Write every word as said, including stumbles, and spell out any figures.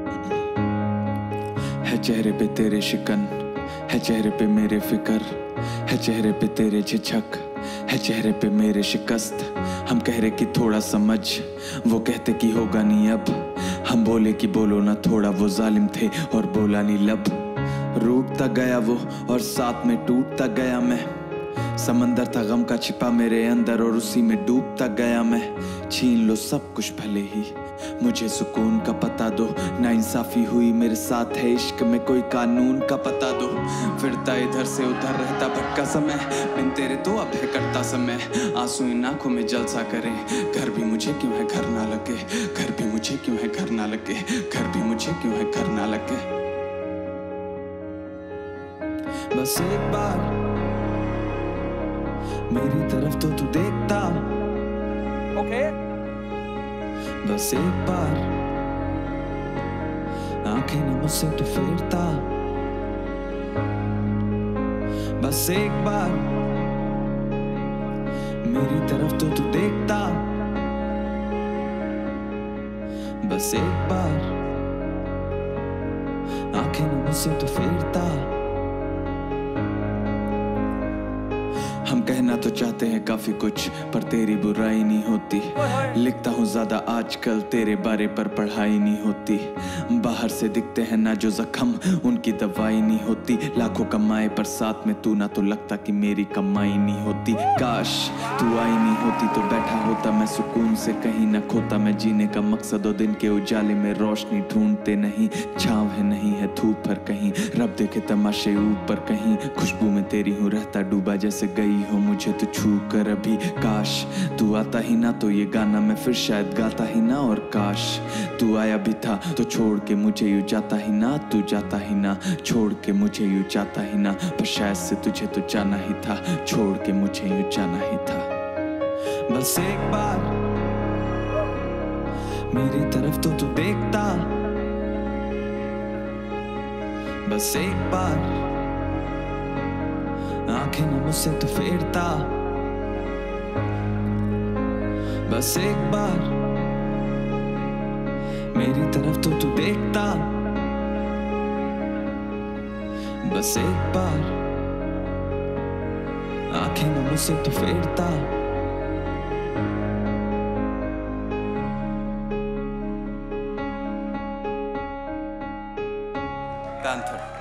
है चेहरे पे तेरे शिकन, है चेहरे पे मेरे फिकर, है चेहरे पे तेरे झिझक, है चेहरे पे मेरे शिकस्त। हम कह रहे कि थोड़ा समझ, वो कहते कि होगा नहीं अब। हम बोले कि बोलो ना थोड़ा, वो जालिम थे और बोला नहीं लब। रूठता गया वो और साथ में टूटता गया मैं। समंदर था गम का छिपा मेरे अंदर और उसी में डूबता गया मैं। छीन लो सब कुछ भले ही मुझे सुकून का पता दो। ना इंसाफी हुई मेरे साथ है इश्क में कोई कानून का पता दो। फिरता इधर से उधर रहता भटका समय, बिन तेरे तो अब है करता समय। आंसू इन आंखों में जलसा करे, घर भी मुझे क्यों है घर ना लगे। घर भी मुझे क्यों है घर ना लगे। घर भी मुझे क्यों है घर ना लगे। बस एक बार मेरी तरफ तो तू देखता, ओके बस एक बार आंखें न मुझसे तो फेरता। बस एक बार मेरी तरफ तो तू देखता, बस एक बार आंखें न मुझसे तो फेरता। हम कहना तो चाहते हैं काफी कुछ, पर तेरी बुराई नहीं होती। लिखता हूँ ज्यादा आजकल, तेरे बारे पर पढ़ाई नहीं होती। बाहर से दिखते हैं ना जो जख्म, उनकी दवाई नहीं होती। लाखों कमाए पर साथ में तू ना, तो लगता कि मेरी कमाई नहीं होती। काश तू आई नहीं होती तो बैठा होता मैं सुकून से, कहीं ना खोता मैं जीने का मकसद। और दिन के उजाले में रोशनी ढूंढते नहीं, छाँव है नहीं है धूप पर कहीं। रब देखे तमाशे ऊपर कहीं, खुशबू में तेरी हूँ रहता डूबा जैसे गई हो मुझे तो छू कर अभी। काश तू आता ही ना तो ये गाना मैं फिर शायद गाता ही ना। और काश तू आया भी था तो छोड़ के मुझे यूं जाता ही ना। तू जाता ही ना, छोड़ के मुझे यूं जाता ही ना। पर शायद से तुझे तो जाना ही था, छोड़ के मुझे यूं जाना ही था। बस एक बार मेरी तरफ तो तू देखता, बस एक बार आंखें न मुझसे तो फेरता। बस एक बार मेरी तरफ तो तू देखता, बस एक बार आंखें न मुझसे तो फेरता। पैंथर